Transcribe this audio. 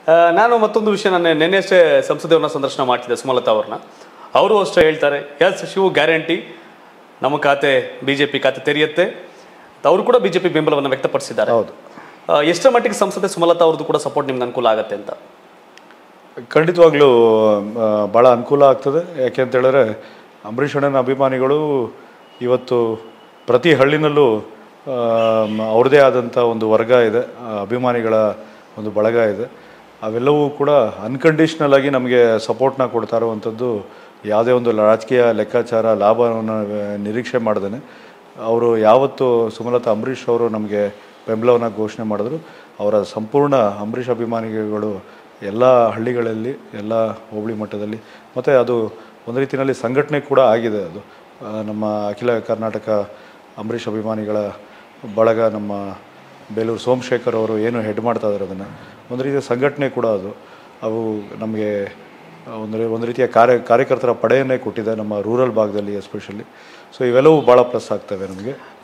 ನಾನು ಮತ್ತೊಂದು ವಿಷಯ ನಾನು ನಿನ್ನೆಷ್ಟೇ ಸಂಸದೆಯವ್ರನ್ನ ಸಂದರ್ಶನ ಮಾಡ್ತಿದ್ದೆ ಸುಮಲತಾ ಅವ್ರನ್ನ. ಅವರು ಅಷ್ಟೇ ಹೇಳ್ತಾರೆ, ಎಸ್ ಶಿವು ಗ್ಯಾರಂಟಿ ನಮ್ಮ ಖಾತೆ ಬಿಜೆಪಿ ಖಾತೆ ತೆರೆಯುತ್ತೆ. ಅವರು ಕೂಡ ಬಿಜೆಪಿ ಬೆಂಬಲವನ್ನು ವ್ಯಕ್ತಪಡಿಸಿದ್ದಾರೆ. ಹೌದು. ಎಷ್ಟರ ಮಟ್ಟಿಗೆ ಸಂಸದೆ ಸುಮಲತಾ ಅವ್ರದ್ದು ಕೂಡ ಸಪೋರ್ಟ್ ನಿಮ್ಗೆ ಅನುಕೂಲ ಆಗುತ್ತೆ ಅಂತ? ಖಂಡಿತವಾಗ್ಲೂ ಭಾಳ ಅನುಕೂಲ ಆಗ್ತದೆ. ಯಾಕೆ ಅಂತ ಹೇಳಿದ್ರೆ ಅಂಬರೀಷ್ ಅಣ್ಣನ ಅಭಿಮಾನಿಗಳು ಇವತ್ತು ಪ್ರತಿ ಹಳ್ಳಿನಲ್ಲೂ ಅವ್ರದ್ದೇ ಆದಂಥ ಒಂದು ವರ್ಗ ಇದೆ, ಅಭಿಮಾನಿಗಳ ಒಂದು ಬಳಗ ಇದೆ. ಅವೆಲ್ಲವೂ ಕೂಡ ಅನ್ಕಂಡೀಷ್ನಲ್ ಆಗಿ ನಮಗೆ ಸಪೋರ್ಟ್ನ ಕೊಡ್ತಾ ಇರುವಂಥದ್ದು. ಯಾವುದೇ ಒಂದು ರಾಜಕೀಯ ಲೆಕ್ಕಾಚಾರ ಲಾಭವನ್ನು ನಿರೀಕ್ಷೆ ಮಾಡ್ದೇ ಅವರು ಯಾವತ್ತು ಸುಮಲತಾ ಅಂಬರೀಷ್ ಅವರು ನಮಗೆ ಬೆಂಬಲವನ್ನು ಘೋಷಣೆ ಮಾಡಿದ್ರು. ಅವರ ಸಂಪೂರ್ಣ ಅಂಬರೀಷ್ ಅಭಿಮಾನಿಗಳು ಎಲ್ಲ ಹಳ್ಳಿಗಳಲ್ಲಿ, ಎಲ್ಲ ಹೋಬಳಿ ಮಟ್ಟದಲ್ಲಿ, ಮತ್ತು ಅದು ಒಂದು ರೀತಿಯಲ್ಲಿ ಸಂಘಟನೆ ಕೂಡ ಆಗಿದೆ. ಅದು ನಮ್ಮ ಅಖಿಲ ಕರ್ನಾಟಕ ಅಂಬರೀಷ್ ಅಭಿಮಾನಿಗಳ ಬಳಗ, ನಮ್ಮ ಬೇಲೂರು ಸೋಮಶೇಖರ್ ಅವರು ಏನು ಹೆಡ್ ಮಾಡ್ತಾ ಇದ್ದಾರೆ, ಅದನ್ನು ಒಂದು ರೀತಿಯ ಸಂಘಟನೆ ಕೂಡ ಅದು. ಅವು ನಮಗೆ ಒಂದು ರೀತಿಯ ಕಾರ್ಯಕರ್ತರ ಪಡೆಯನ್ನೇ ಕೊಟ್ಟಿದೆ ನಮ್ಮ ರೂರಲ್ ಭಾಗದಲ್ಲಿ ಎಸ್ಪೆಷಲಿ. ಸೊ ಇವೆಲ್ಲವೂ ಭಾಳ ಪ್ಲಸ್ ಆಗ್ತವೆ ನಮಗೆ.